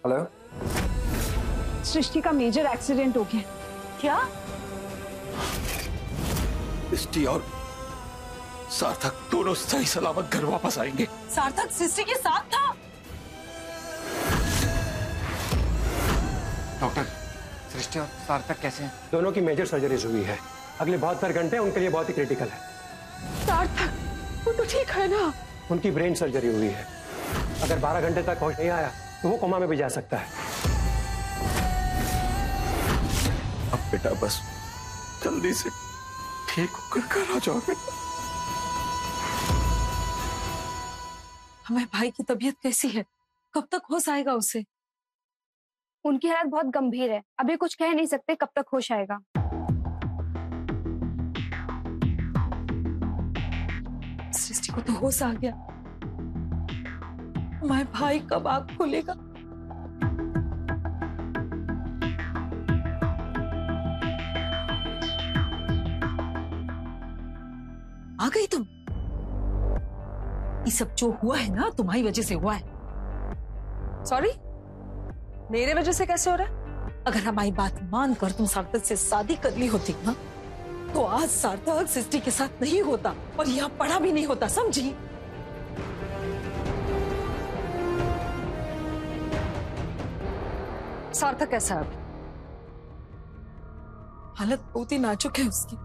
Hello. सृष्टि का major accident हो गया। क्या? सृष्टि और सार्थक दोनों सही सलामत घर वापस आएंगे। सार्थक सृष्टि के साथ था। डॉक्टर, सृष्टि और सार्थक कैसे हैं? दोनों की मेजर सर्जरीज हुई है। अगले 72 घंटे उनके लिए बहुत ही क्रिटिकल है। सार्थक वो तो ठीक है ना? उनकी ब्रेन सर्जरी हुई है। अगर 12 घंटे तक होश नहीं आया तो वो कोमा में भी जा सकता है। अब बेटा बस जल्दी से ठीक होकर घर आ जाओ बेटा। हमें भाई की तबीयत कैसी है? कब तक होश आएगा उसे? उनकी हालत बहुत गंभीर है, अभी कुछ कह नहीं सकते कब तक होश आएगा। सृष्टि को तो होश आ गया, हमारे भाई कब आँख खोलेगा? आ गई तुम? ये सब जो हुआ है ना तुम्हारी वजह से हुआ है। सॉरी, मेरे वजह से कैसे हो रहा है? अगर हमारी बात मानकर तुम सार्थक से शादी कर ली होती ना तो आज सार्थक सृष्टि के साथ नहीं होता और यहाँ पढ़ा भी नहीं होता, समझी? सार्थक कैसा है अभी? हालत बहुत ही नाजुक है उसकी,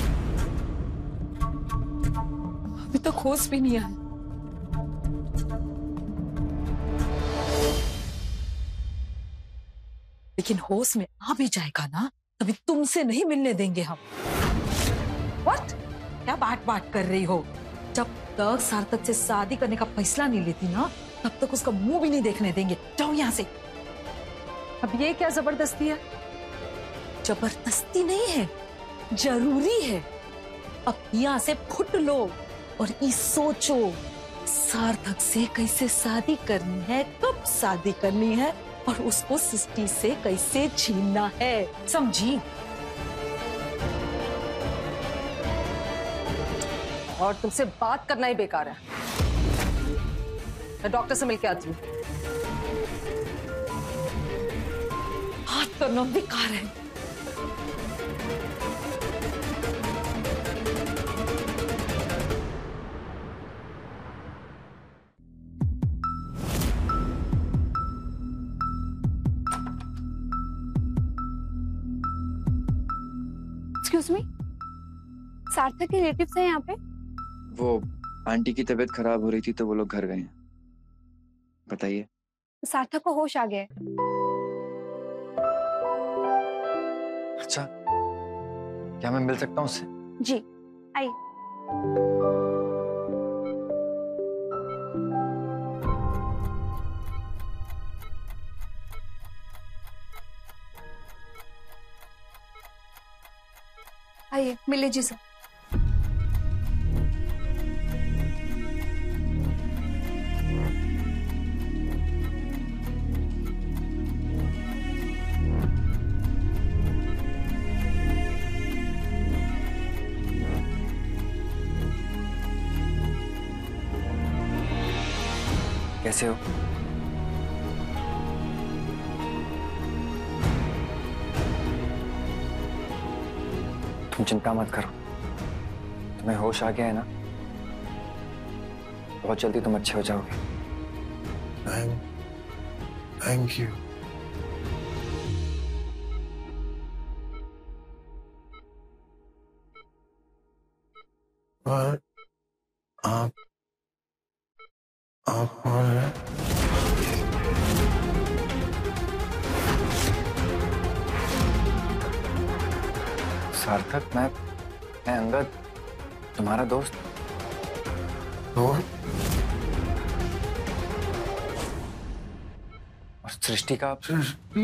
अभी तक होश भी नहीं आया। लेकिन होश में आ भी जाएगा ना तभी तुमसे नहीं मिलने देंगे हम। व्हाट? क्या बात बात कर रही हो? जब तक सार्थक से शादी करने का फैसला नहीं लेती ना तब तक उसका मुंह भी नहीं देखने देंगे। जाओ यहाँ से। अब ये क्या जबरदस्ती है? जबरदस्ती नहीं है, जरूरी है। अब यहाँ से फुट लो और ये सोचो सार्थक से कैसे शादी करनी है, कब शादी करनी है और उसको सृष्टि से कैसे छीनना है, समझी? और तुमसे बात करना ही बेकार है। मैं डॉक्टर से मिलके आती हूँ। बात करना बेकार है। एक्सक्यूज मी, सार्थक के रिलेटिव्स हैं यहाँ पे? वो आंटी की तबीयत खराब हो रही थी तो वो लोग घर गए हैं। बताइए। सार्थक को होश आ गया है। अच्छा, क्या मैं मिल सकता हूँ उससे? जी आइए। आइए मिल लीजिए सर। कैसे हो? तुम चिंता मत करो, तुम्हें होश आ गया है ना, बहुत जल्दी तुम अच्छे हो जाओगे। Thank you. पर आप कौन हैं? सार्थक, मैं अंगद, तुम्हारा दोस्त। और सृष्टि का। सृष्टि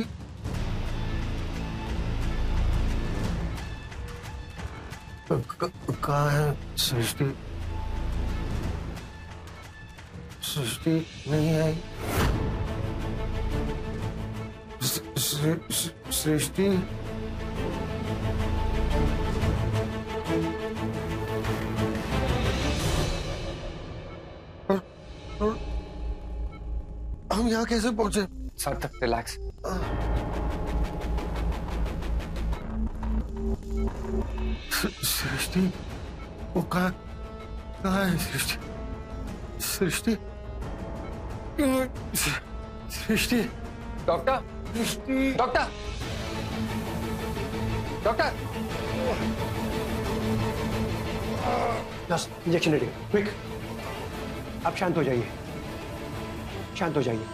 कहाँ है? सृष्टि सृष्टि नहीं आई। सृष्टि हम यहाँ कैसे पहुंचे? सार्थक रिलैक्स। सृष्टि, वो कहाँ है Srishti? Srishti, Srishti, doctor, Srishti, doctor, doctor. बस इंजेक्शन रेडी, क्विक। आप शांत हो जाइए, शांत हो जाइए।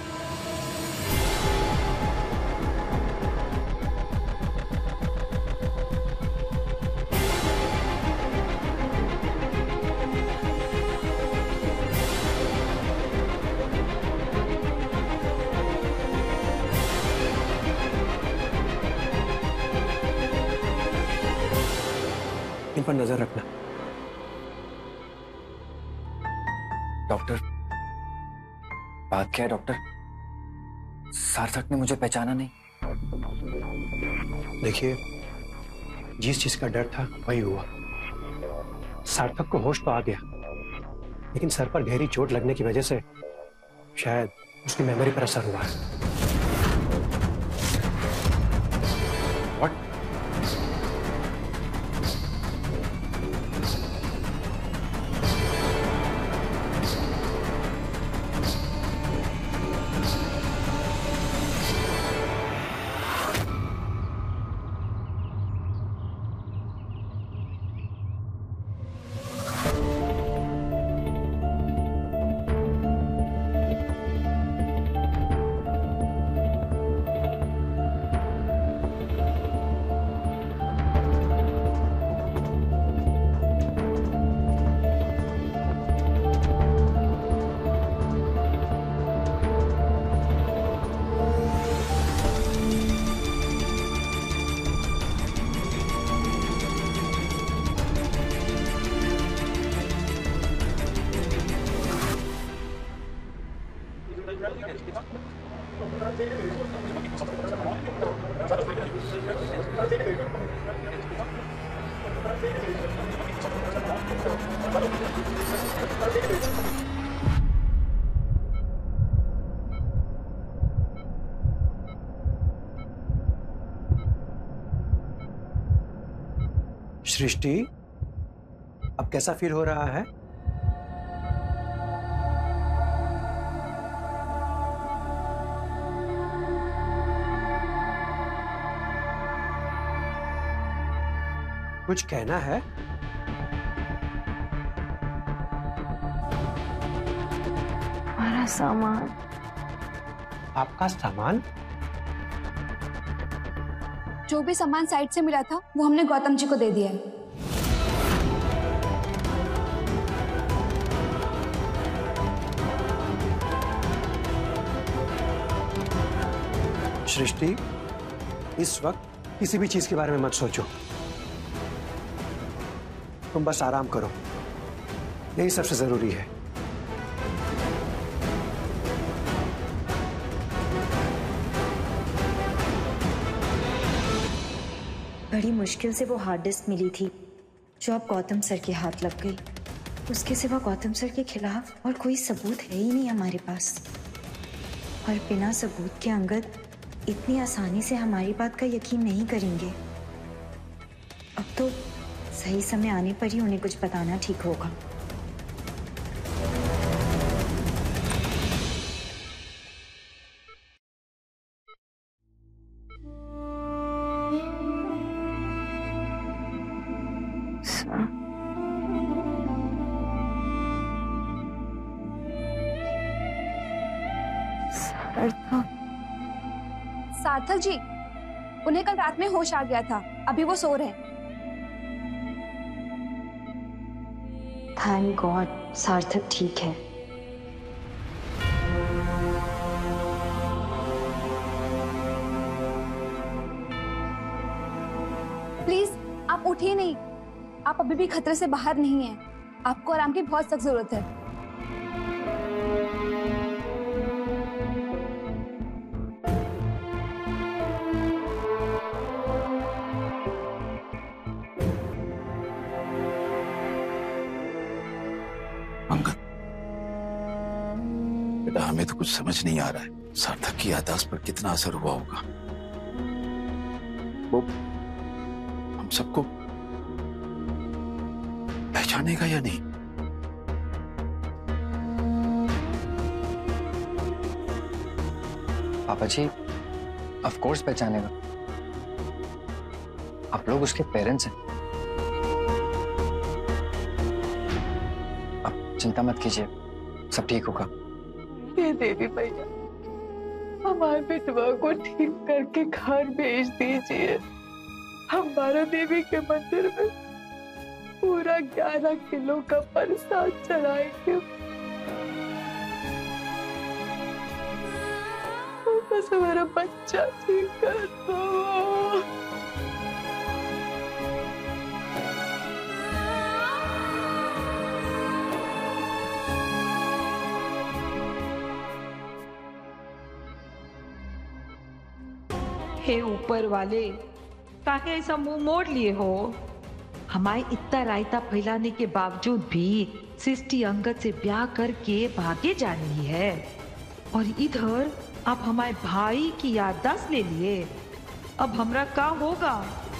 इन पर नजर रखना। डॉक्टर, बात क्या है डॉक्टर? सार्थक ने मुझे पहचाना नहीं। देखिए, जिस चीज का डर था वही हुआ। सार्थक को होश तो आ गया, लेकिन सर पर गहरी चोट लगने की वजह से शायद उसकी मेमोरी पर असर हुआ है। What? सृष्टि, अब कैसा फील हो रहा है? कुछ कहना है? हमारा सामान। आपका सामान? जो भी सामान साइड से मिला था वो हमने गौतम जी को दे दिया है। सृष्टि, इस वक्त किसी भी चीज के बारे में मत सोचो। तुम बस आराम करो, यही सबसे जरूरी है। बड़ी मुश्किल से वो हार्ड डिस्क मिली थी जो अब गौतम सर के हाथ लग गई। उसके सिवा गौतम सर के खिलाफ और कोई सबूत है ही नहीं हमारे पास, और बिना सबूत के अंगद इतनी आसानी से हमारी बात का यकीन नहीं करेंगे। अब तो सही समय आने पर ही उन्हें कुछ बताना ठीक होगा। सार्थक जी, उन्हें कल रात में होश आ गया था, अभी वो सो रहे हैं। थैंक गॉड, सार्थक ठीक है। प्लीज आप उठिए नहीं, आप अभी भी खतरे से बाहर नहीं हैं। आपको आराम की बहुत सख्त जरूरत है। बेटा, हमें तो कुछ समझ नहीं आ रहा है। सार्थक की याददाश्त पर कितना असर हुआ होगा, वो हम सबको पहचानेगा या नहीं? पापा जी ऑफ कोर्स पहचानेगा, आप लोग उसके पेरेंट्स हैं। आप चिंता मत कीजिए, सब ठीक होगा। ये देवी भैया हमारे बेटवा को ठीक करके घर भेज दीजिए। हमारा देवी के मंदिर में पूरा 11 किलो का प्रसाद चढ़ाएंगे। बस हमारा बच्चा ठीक कर दो। हे ऊपर वाले, काहे ऐसा मुंह मोड़ लिए हो? हमारे इतना रायता फैलाने के बावजूद भी सृष्टि अंगद से ब्याह करके भागे जा रही है, और इधर आप हमारे भाई की याददाश्त ले लिए। अब हमरा क्या होगा?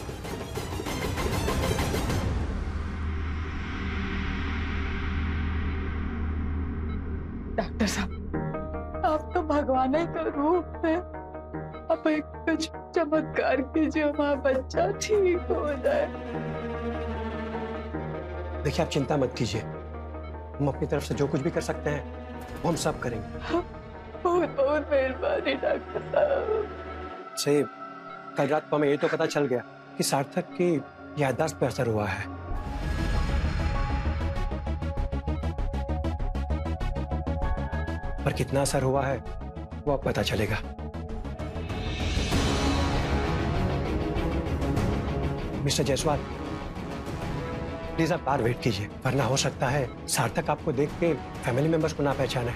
डॉक्टर साहब, आप तो भगवान का रूप है। अब एक कुछ चमत्कार कीजिए, हमारा बच्चा ठीक हो जाए। देखिए, आप चिंता मत कीजिए, हम अपनी तरफ से जो कुछ भी कर सकते हैं वो हम सब करेंगे। बहुत बहुत मेहरबानी डॉक्टर साहब। से कल रात को हमें ये तो पता चल गया कि सार्थक की याददाश्त पर असर हुआ है। पर कितना असर हुआ है वो अब पता चलेगा। मिस्टर जायसवाल, प्लीज आप बाहर वेट कीजिए, वरना हो सकता है सार्थक आपको देख के फैमिली मेंबर्स को ना पहचाने।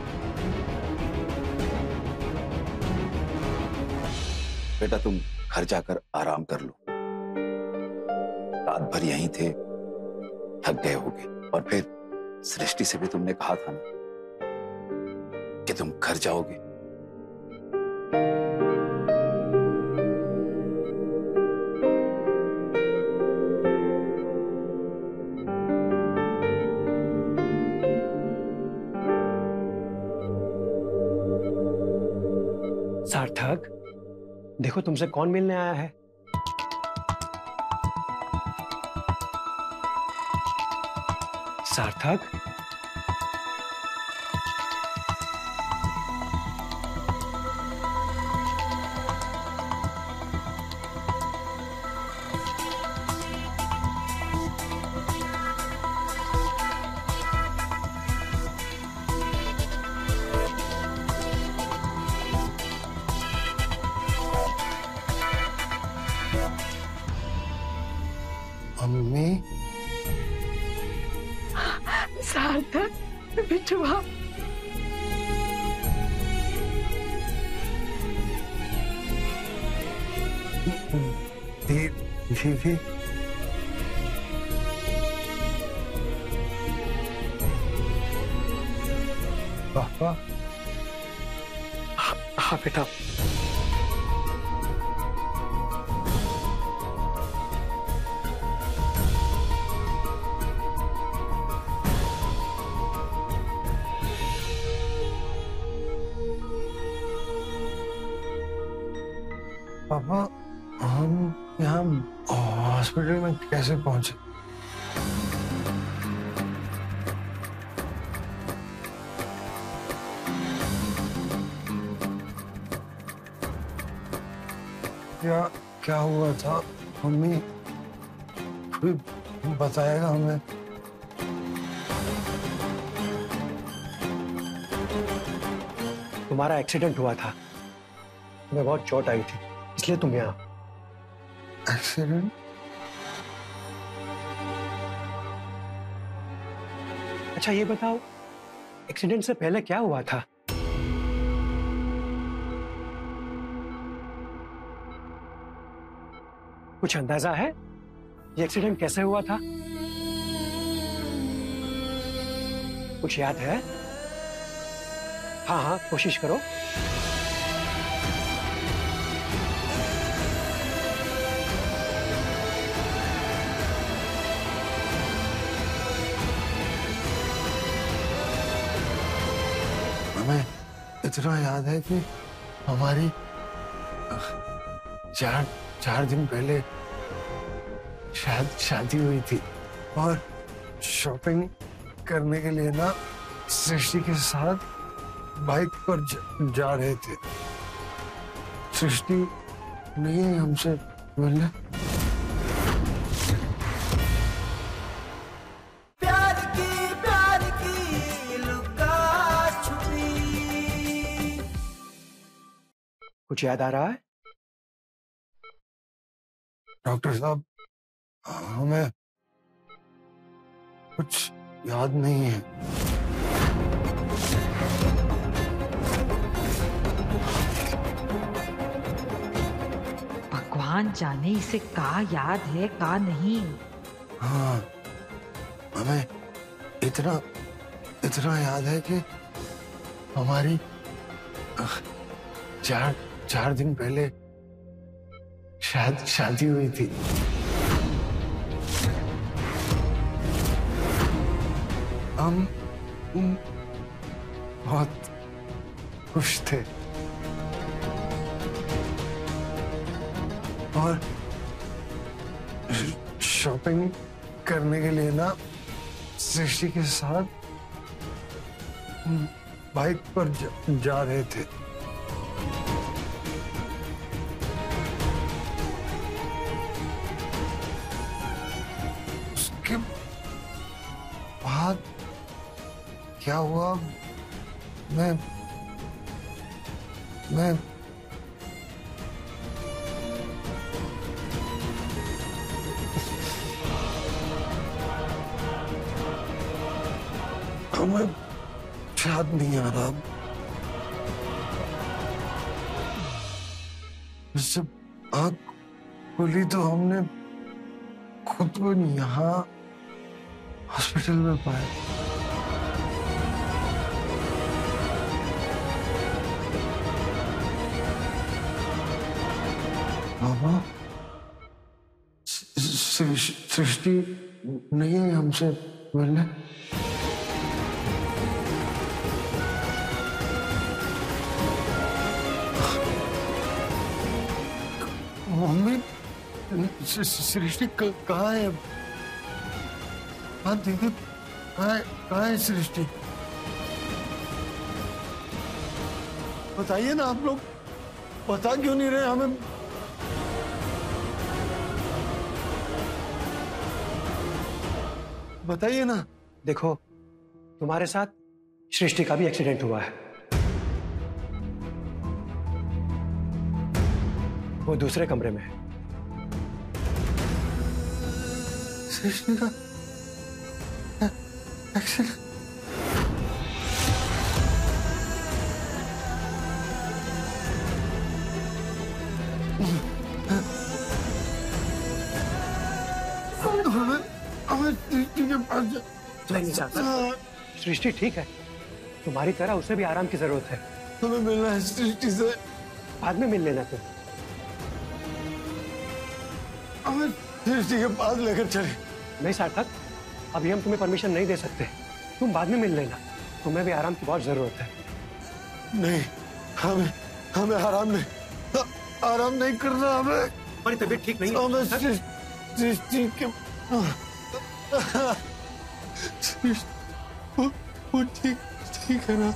बेटा तुम घर जाकर आराम कर लो, रात भर यहीं थे, थक गए होगे। और फिर सृष्टि से भी तुमने कहा था ना कि तुम घर जाओगे। सार्थक, देखो तुमसे कौन मिलने आया है। सार्थक, मम्मी, सार्थक बिटवा, दीदी, पापा। हाँ बेटा, पापा हम यहाँ हॉस्पिटल में कैसे पहुंचे? क्या हुआ था मम्मी, कोई बताएगा हमें? तुम्हारा एक्सीडेंट हुआ था, तुम्हें बहुत चोट आई थी, इसलिए तुम यहाँ। एक्सीडेंट? अच्छा ये बताओ, एक्सीडेंट से पहले क्या हुआ था? कुछ अंदाजा है ये एक्सीडेंट कैसे हुआ था? कुछ याद है? हाँ हाँ, कोशिश करो। इतना याद है कि हमारी चार दिन पहले शायद शादी हुई थी और शॉपिंग करने के लिए ना सृष्टि के साथ बाइक पर जा रहे थे। सृष्टि नहीं हमसे मिलने। प्यार की लुका छुपी। कुछ याद आ रहा है? डॉक्टर साहब, हमें कुछ याद नहीं है। भगवान जाने इसे का याद है का नहीं। हाँ, हमें इतना याद है कि हमारी चार दिन पहले शायद शादी हुई थी। हम बहुत खुश थे और शॉपिंग करने के लिए ना सृष्टि के साथ बाइक पर जा रहे थे। उसके बाद क्या हुआ, मैं हमें याद नहीं आ रहा। जब आँख खुली तो हमने खुद को यहाँ हॉस्पिटल में पाया। मामा, सृष्टि नहीं है हमसे मिलने। मम्मी, सृष्टि कहाँ है? हाँ दीदी, कहाँ है सृष्टि? बताइए ना, आप लोग बता क्यों नहीं रहे हमें? बताइए ना। देखो, तुम्हारे साथ सृष्टि का भी एक्सीडेंट हुआ है। वो दूसरे कमरे में है। सृष्टि का एक्सीडेंट? हमें सृष्टि के पास नहीं चाहता। सृष्टि ठीक है, तुम्हारी तरह उसे भी आराम की जरूरत है। हमें मिलना है सृष्टि से। बाद में मिल लेना तुम। हमें सृष्टि के पास लेकर चले। नहीं सार्थक, अभी हम तुम्हें परमिशन नहीं दे सकते। तुम बाद में मिल लेना, तुम्हें भी आराम की बहुत जरूरत है। नहीं, हमें आराम नहीं करना। हमें हमारी तबीयत ठीक नहीं है। हमें सृष्टि के वो ठीक है ना?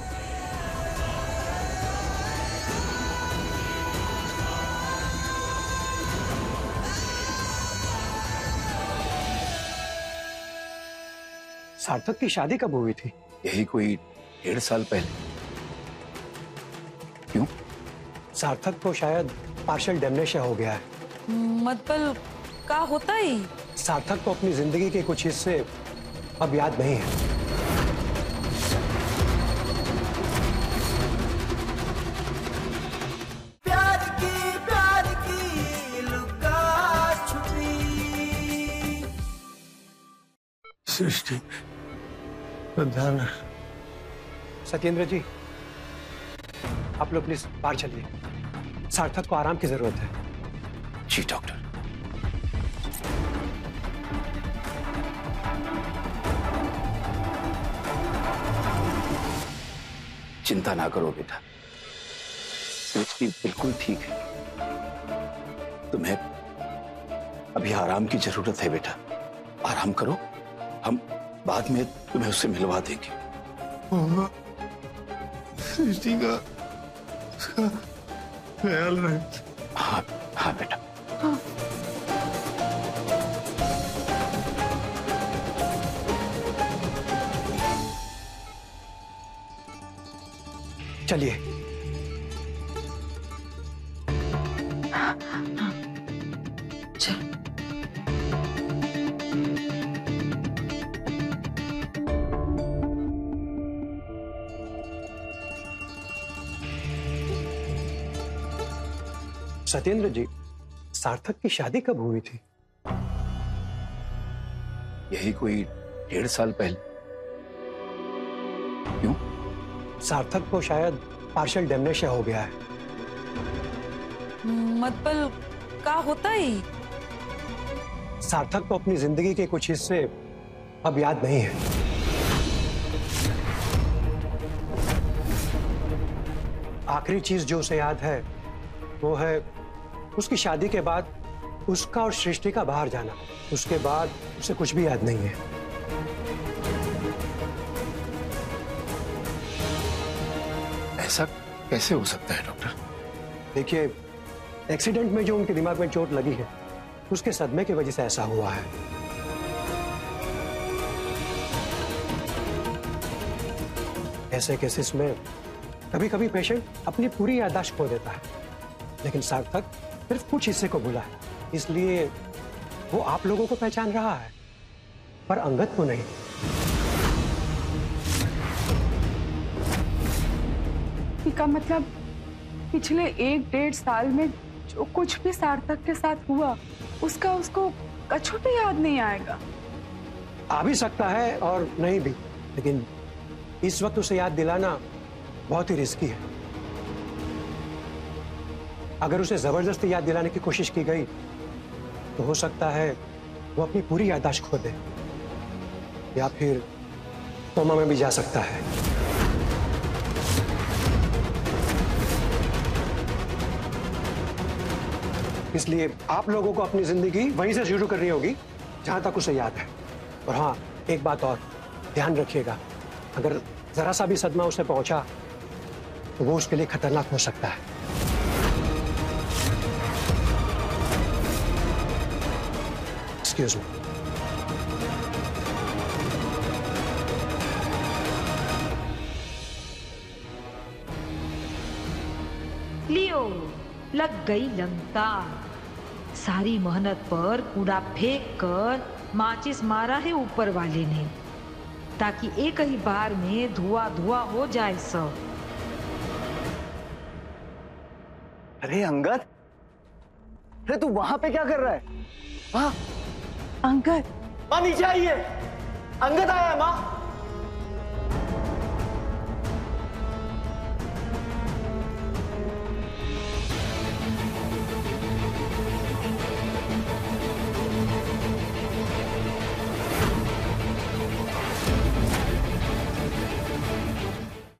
सार्थक की शादी कब हुई थी? यही कोई 1.5 साल पहले। क्यों? सार्थक को शायद पार्शियल डेमनेशिया हो गया है। मतलब क्या होता है? सार्थक को अपनी जिंदगी के कुछ हिस्से अब याद नहीं है। प्यार की लुका छुपी। सृष्टि, ध्यान। सत्येंद्र जी, आप लोग प्लीज बाहर चलिए। सार्थक को आराम की जरूरत है। जी डॉक्टर। चिंता ना करो बेटा, सृष्टि बिल्कुल ठीक है। तुम्हें अभी आराम की जरूरत है बेटा, आराम करो, हम बाद में तुम्हें उससे मिलवा देंगे। सृष्टि का उसका ख्याल रख। हाँ हाँ बेटा। हाँ। चलिए। चल। सत्येंद्र जी, सार्थक की शादी कब हुई थी? यही कोई 1.5 साल पहले। क्यों? सार्थक को शायद पार्शियल डेमनेशिया हो गया है। मतलब क्या होता ही? सार्थक को अपनी जिंदगी के कुछ हिस्से अब याद नहीं है। आखिरी चीज जो उसे याद है वो है उसकी शादी के बाद उसका और सृष्टि का बाहर जाना। उसके बाद उसे कुछ भी याद नहीं है। ऐसा कैसे हो सकता है डॉक्टर? देखिए, एक्सीडेंट में जो उनके दिमाग में चोट लगी है उसके सदमे की वजह से ऐसा हुआ है। ऐसे केसेस में कभी कभी पेशेंट अपनी पूरी याददाश्त खो देता है, लेकिन सार्थक सिर्फ कुछ हिस्से को भूला है। इसलिए वो आप लोगों को पहचान रहा है पर अंगद को नहीं। का मतलब पिछले 1-1.5 साल में जो कुछ भी सार्थक के साथ हुआ उसका उसको कछु भी याद नहीं आएगा। आ भी सकता है और नहीं भी, लेकिन इस वक्त उसे याद दिलाना बहुत ही रिस्की है। अगर उसे जबरदस्ती याद दिलाने की कोशिश की गई तो हो सकता है वो अपनी पूरी याददाश्त खो दे या फिर कोमा में भी जा सकता है। इसलिए आप लोगों को अपनी जिंदगी वहीं से शुरू करनी होगी जहां तक उसे याद है। और हाँ, एक बात और ध्यान रखिएगा, अगर जरा सा भी सदमा उसे पहुंचा तो वो उसके लिए खतरनाक हो सकता है। Excuse me. लियो, लग गई लंका। सारी मेहनत पर कूड़ा फेंक कर माचिस मारा है ऊपर वाले ने, ताकि एक ही बार में धुआं धुआं हो जाए सब। अरे अंगद, अरे तू वहां पे क्या कर रहा है? अंगद, माँ नीचे आइए, अंगद आया है माँ।